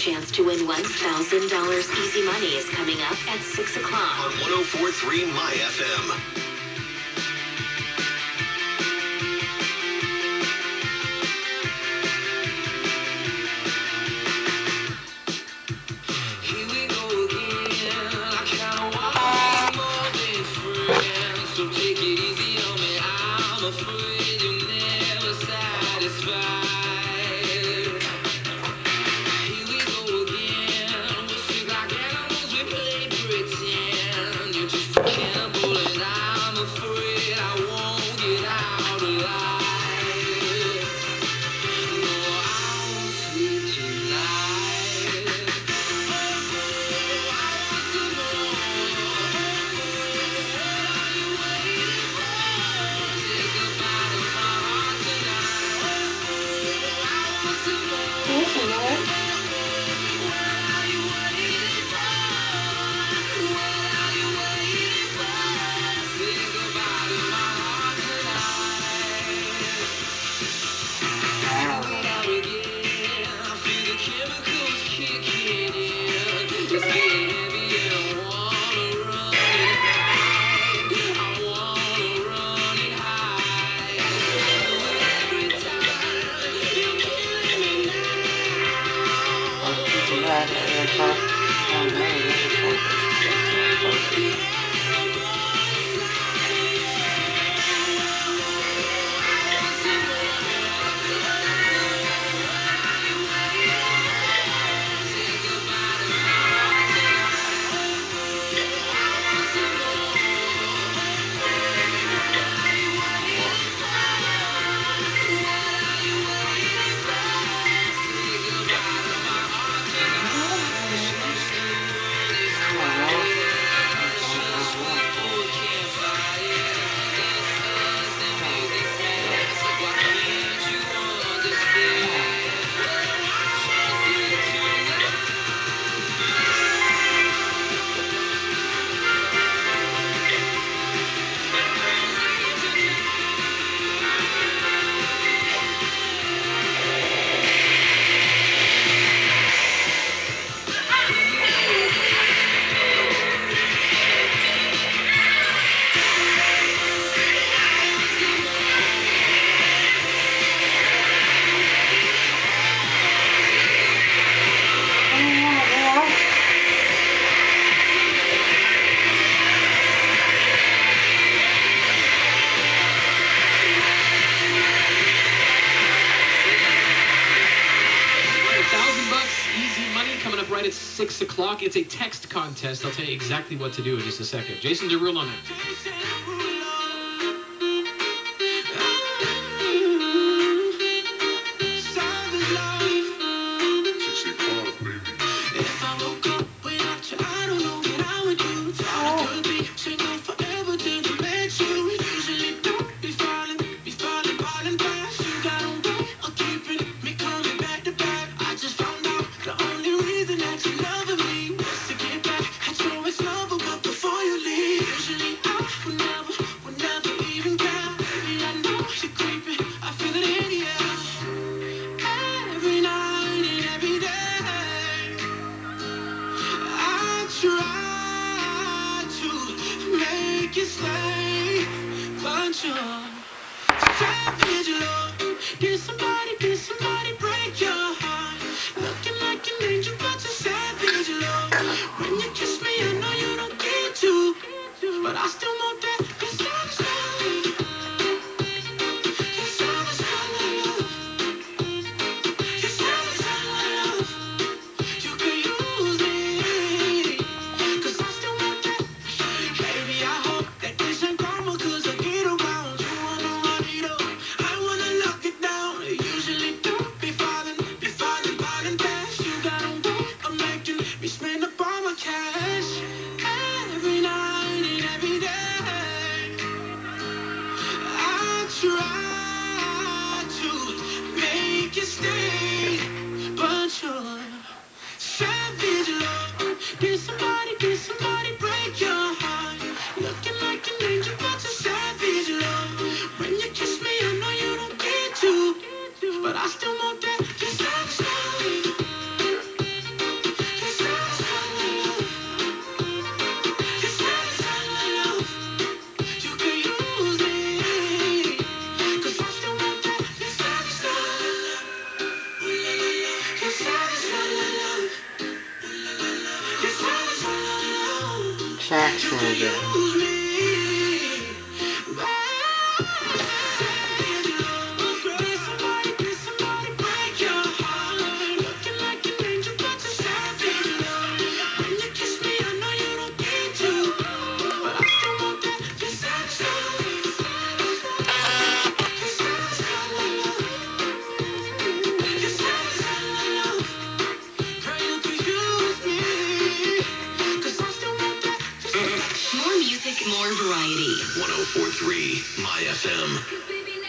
chance to win $1,000 easy money is coming up at 6 o'clock on 104.3 MyFM. So take it easy on me, I'm afraid you're never satisfied. Here we go again, we sing like animals, we play pretend. You're just a cannibal and I'm afraid I won't get out alive. No, I won't sleep tonight. Oh, I want to know. Right at 6 o'clock. It's a text contest. I'll tell you exactly what to do in just a second. Jason Derulo on that. Did somebody break your heart? Looking like an angel, but you're savage, love. When you kiss me, I know you don't get to, but I still want that. You're savage, love. You're savage, love. You're savage, love. You can use me, 'cause I still want that. Baby, I hope that this ain't karma, 'cause I get around you. I wanna lock it down. Usually don't be falling fast. You got on board, I'm making me spend up all my cash every night and every day. I try to make you stay, but you're savage, love. Did somebody break your heart? Looking like an angel, but you're savage, love. When you kiss me, I know you don't get to, but I still want that. You're savage, love. 4-3 MyFM.